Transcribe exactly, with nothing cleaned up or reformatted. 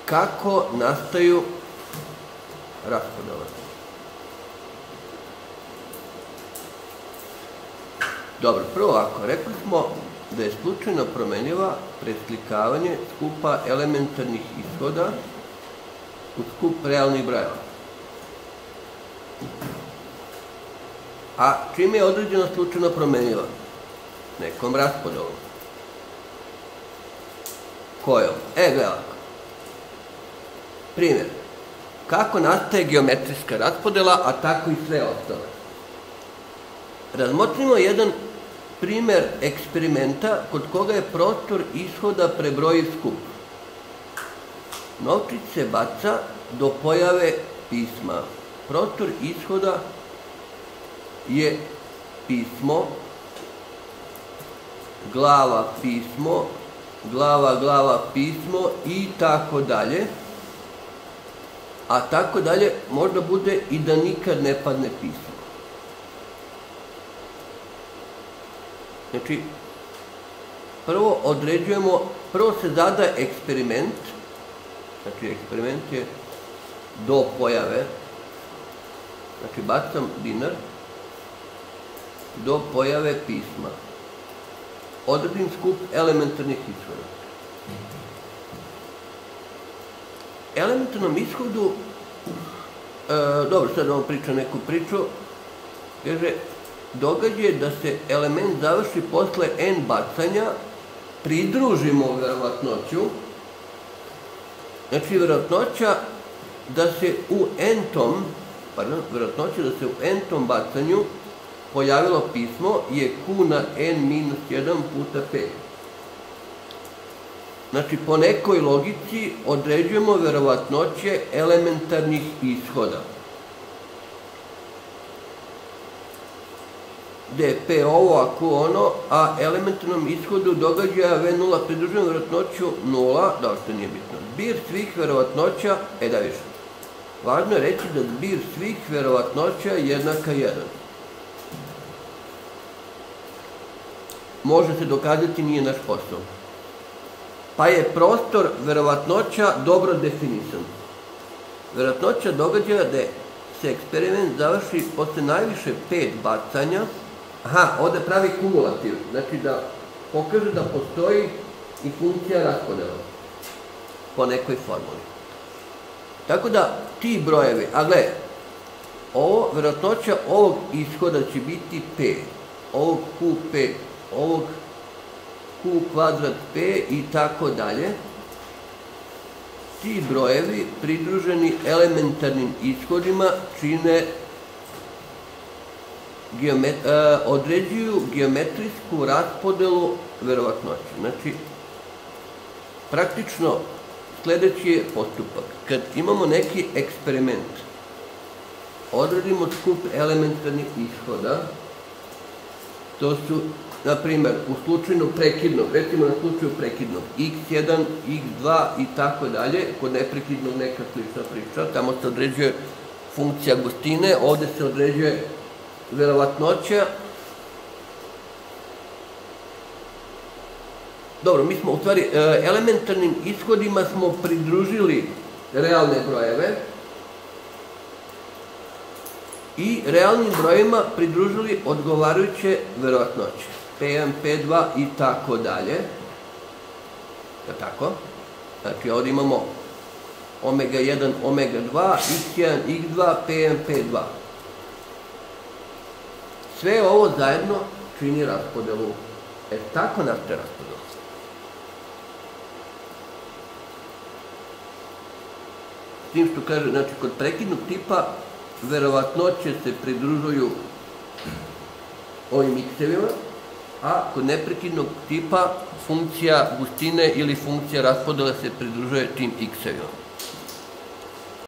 kako nastaju raspodele. Dobro, prvo ovako, rekli smo da je slučajno promenljiva preslikavanje skupa elementarnih ishoda u skup realnih brojeva. A čime je određena slučajno promenljiva? Nekom raspodelom. Kojom? E, gledaj ovako. Primjer. Kako nastaje geometrijska raspodela, a tako i sve ostale? Razmotrimo jedan primjer eksperimenta kod koga je prostor ishoda prebrojiv skup. Novčić se baca do pojave pisma. Prostor ishoda je pismo, glava pismo, glava glava pismo i tako dalje. A tako dalje možda bude i da nikad ne padne pismo. Znači, prvo određujemo, prvo se zada eksperiment, znači eksperiment je do pojave, znači bacam dinar, do pojave pisma. Odredim skup elementarnih ishoda. Elementarnom ishodu, e, dobro, sad vam pričam neku priču, kaže, događaj da se element završi posle n bacanja, pridružimo verovatnoću, znači verovatnoća da se u n-tom, pardon, verovatnoća da se u n-tom bacanju pojavilo pismo je q na n minus jedan puta p. Znači, po nekoj logici određujemo verovatnoće elementarnih ishoda. Gde je p ovo, a q ono, a elementarnom ishodu događaja v nula pridružujemo verovatnoću nula, da što nije bitno. Zbir svih verovatnoća, e da više. Važno je reći da zbir svih verovatnoća je jednaka jedan. Može se dokazati, nije naš posao. Pa je prostor verovatnoća dobro definisan. Verovatnoća događaja da se eksperiment završi posle najviše pet bacanja. Aha, ovde pravi kumulativ, znači da pokaže da postoji i funkcija raspodela po nekoj formuli. Tako da ti brojevi, a gledaj, ovo, verovatnoća ovog ishoda će biti p, ovog qp, ovog q kvadrat p i tako dalje. Ti brojevi pridruženi elementarnim ishodima čine geomet, uh, određuju geometrijsku raspodelu verovatnoće. Znači, praktično sledeći je postupak. Kad imamo neki eksperiment, odredimo skup elementarnih ishoda, to su, na primer, u slučaju prekidnog, recimo na slučaju prekidnog, x jedan, x dva i tako dalje, kod neprekidnog neka slična priča, tamo se određuje funkcija gustine, ovde se određuje verovatnoća. Dobro, mi smo u stvari elementarnim ishodima smo pridružili realne brojeve i realnim brojima pridružili odgovarajuće verovatnoće. p jedan, p dva i tako dalje. Je tako? Znači ovdje imamo omega jedan, omega dva, x jedan, x dva, p jedan, p dva. Sve ovo zajedno čini raspodelu. E tako nastaje raspodela. S tim što kaže, znači kod prekidnog tipa verovatnoće se pridružuju ovim x-evima, a kod neprekidnog tipa funkcija gustine ili funkcija raspodela se pridružuje tim x-evima.